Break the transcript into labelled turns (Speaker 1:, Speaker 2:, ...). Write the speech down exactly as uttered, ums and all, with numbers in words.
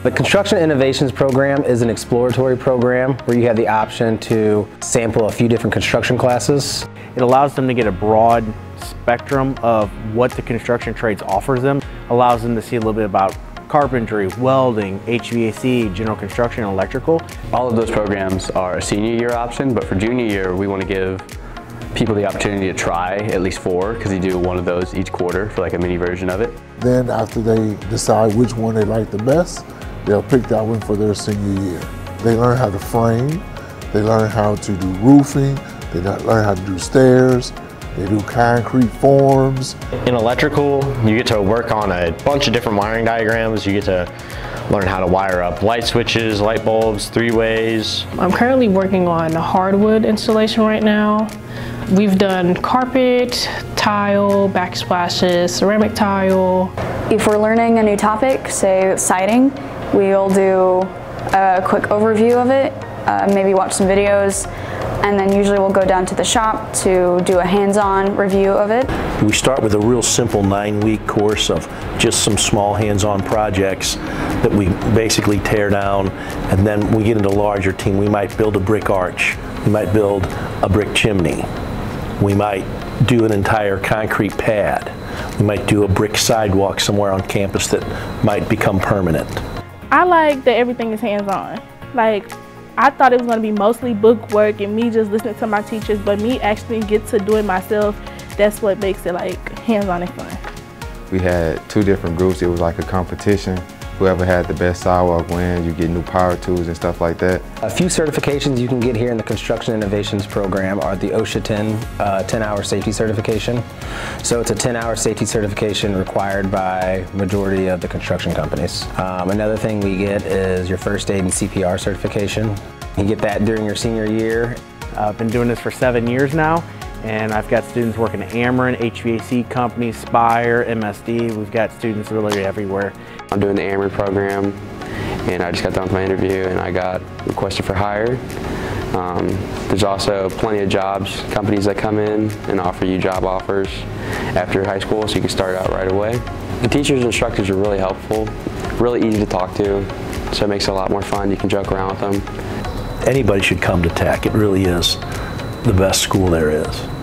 Speaker 1: The Construction Innovations Program is an exploratory program where you have the option to sample a few different construction classes.
Speaker 2: It allows them to get a broad spectrum of what the construction trades offers them, allows them to see a little bit about carpentry, welding, H V A C, general construction, and electrical.
Speaker 3: All of those programs are a senior year option, but for junior year we want to give people the opportunity to try at least four, because you do one of those each quarter for like a mini version of it.
Speaker 4: Then after they decide which one they like the best, they'll pick that one for their senior year. They learn how to frame, they learn how to do roofing, they learn how to do stairs, they do concrete forms.
Speaker 5: In electrical, you get to work on a bunch of different wiring diagrams. You get to learn how to wire up light switches, light bulbs, three-ways.
Speaker 6: I'm currently working on hardwood installation right now. We've done carpet, tile, backsplashes, ceramic tile.
Speaker 7: If we're learning a new topic, say siding, we'll do a quick overview of it, uh, maybe watch some videos, and then usually we'll go down to the shop to do a hands-on review of it.
Speaker 8: We start with a real simple nine-week course of just some small hands-on projects that we basically tear down, and then we get into a larger team. We might build a brick arch, we might build a brick chimney, we might do an entire concrete pad, we might do a brick sidewalk somewhere on campus that might become permanent.
Speaker 9: I like that everything is hands-on. Like, I thought it was going to be mostly book work and me just listening to my teachers, but me actually get to do it myself, that's what makes it like hands-on and fun.
Speaker 10: We had two different groups. It was like a competition. Whoever had the best sidewalk wins. You get new power tools and stuff like that.
Speaker 1: A few certifications you can get here in the Construction Innovations Program are the OSHA ten, uh, ten hour safety certification. So it's a ten hour safety certification required by majority of the construction companies. Um, another thing we get is your first aid and C P R certification. You get that during your senior year.
Speaker 2: Uh, I've been doing this for seven years now, and I've got students working at Ameren, H V A C companies, Spire, M S D. We've got students really everywhere.
Speaker 3: I'm doing the Ameren program, and I just got done with my interview and I got requested for hire. Um, there's also plenty of jobs, companies that come in and offer you job offers after high school, so you can start out right away. The teachers and instructors are really helpful, really easy to talk to, so it makes it a lot more fun. You can joke around with them.
Speaker 8: Anybody should come to Tech. It really is the best school there is.